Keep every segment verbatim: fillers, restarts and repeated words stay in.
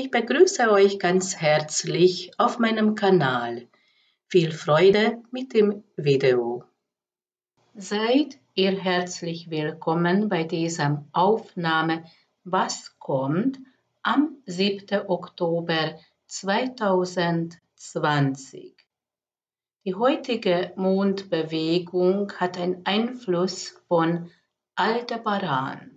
Ich begrüße euch ganz herzlich auf meinem Kanal. Viel Freude mit dem Video. Seid ihr herzlich willkommen bei dieser Aufnahme Was kommt am siebten Oktober zweitausendzwanzig. Die heutige Mondbewegung hat einen Einfluss von Aldebaran.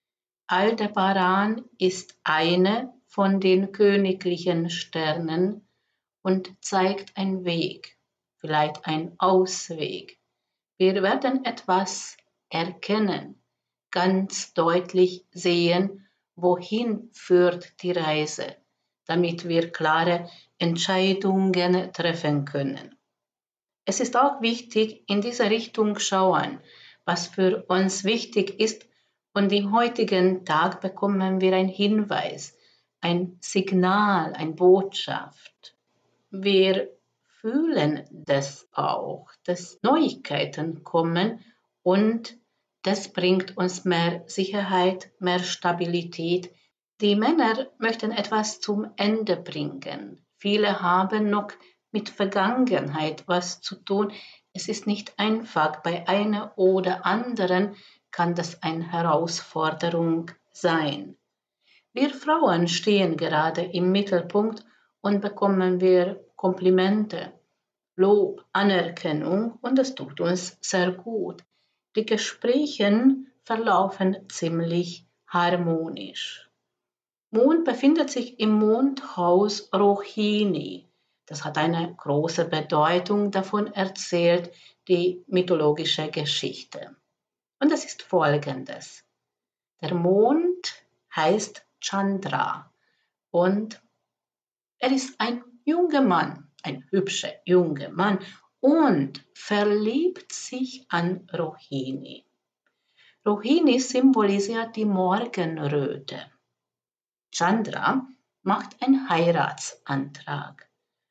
Aldebaran ist eine von den königlichen Sternen und zeigt einen Weg, vielleicht einen Ausweg. Wir werden etwas erkennen, ganz deutlich sehen, wohin führt die Reise, damit wir klare Entscheidungen treffen können. Es ist auch wichtig, in diese Richtung schauen, was für uns wichtig ist, und im heutigen Tag bekommen wir einen Hinweis, ein Signal, eine Botschaft. Wir fühlen das auch, dass Neuigkeiten kommen und das bringt uns mehr Sicherheit, mehr Stabilität. Die Männer möchten etwas zum Ende bringen. Viele haben noch mit Vergangenheit was zu tun. Es ist nicht einfach. Bei einer oder anderen kann das eine Herausforderung sein. Wir Frauen stehen gerade im Mittelpunkt und bekommen wir Komplimente, Lob, Anerkennung, und das tut uns sehr gut. Die Gespräche verlaufen ziemlich harmonisch. Mond befindet sich im Mondhaus Rohini. Das hat eine große Bedeutung, davon erzählt die mythologische Geschichte. Und das ist folgendes. Der Mond heißt Chandra und er ist ein junger Mann, ein hübscher junger Mann und verliebt sich an Rohini. Rohini symbolisiert die Morgenröte. Chandra macht einen Heiratsantrag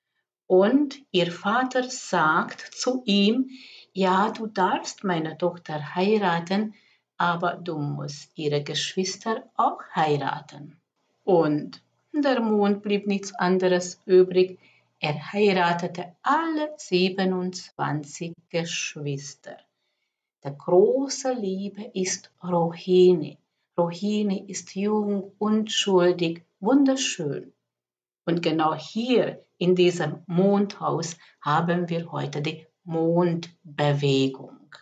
und ihr Vater sagt zu ihm, ja, du darfst meine Tochter heiraten, aber du musst ihre Geschwister auch heiraten. Und der Mond blieb nichts anderes übrig. Er heiratete alle siebenundzwanzig Geschwister. Die große Liebe ist Rohini. Rohini ist jung, unschuldig, wunderschön. Und genau hier in diesem Mondhaus haben wir heute die Mondbewegung.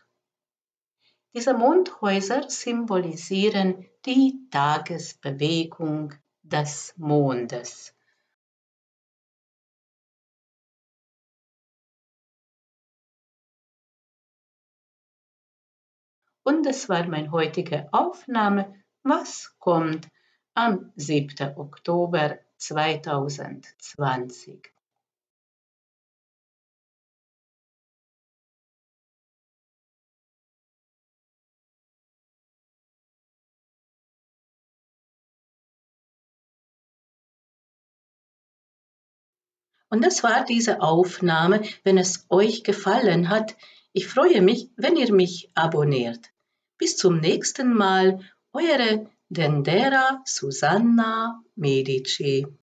Diese Mondhäuser symbolisieren die Tagesbewegung des Mondes. Und das war meine heutige Aufnahme. Was kommt am siebten Oktober zweitausendzwanzig? Und das war diese Aufnahme. Wenn es euch gefallen hat, ich freue mich, wenn ihr mich abonniert. Bis zum nächsten Mal, eure Dendera Susanna Medici.